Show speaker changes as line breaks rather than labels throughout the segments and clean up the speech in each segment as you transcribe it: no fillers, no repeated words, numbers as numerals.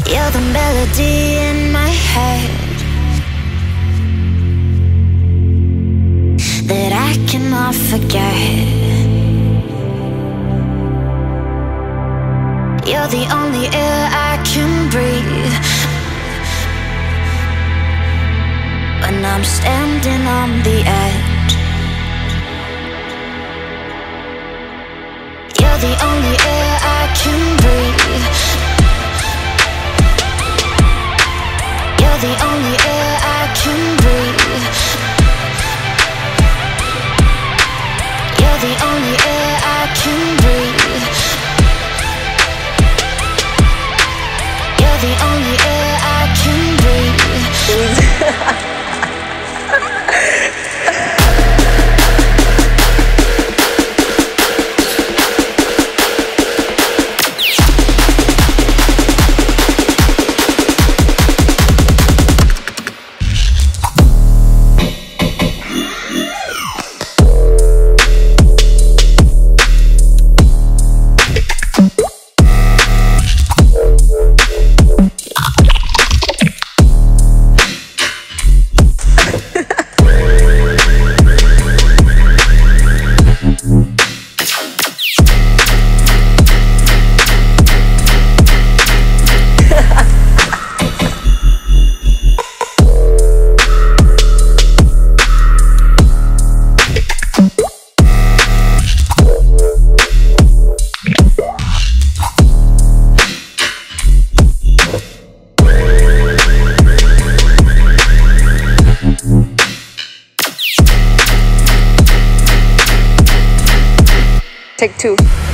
You're the melody in my head that I cannot forget. You're the only air I can breathe when I'm standing on the edge. You're the only air I can breathe. You're the only air I can breathe. You're the only air I can breathe. You're the only air I can breathe.
Take two.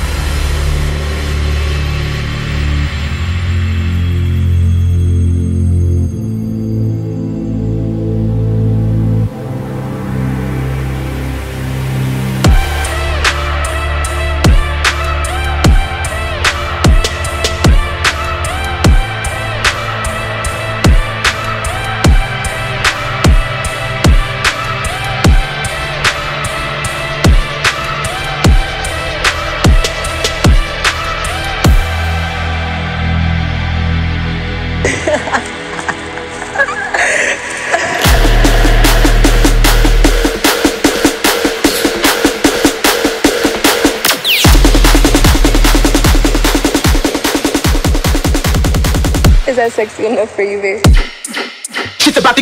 Is that sexy enough for you, babe?
Shit's about to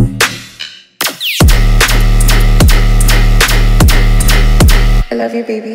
I love you, baby.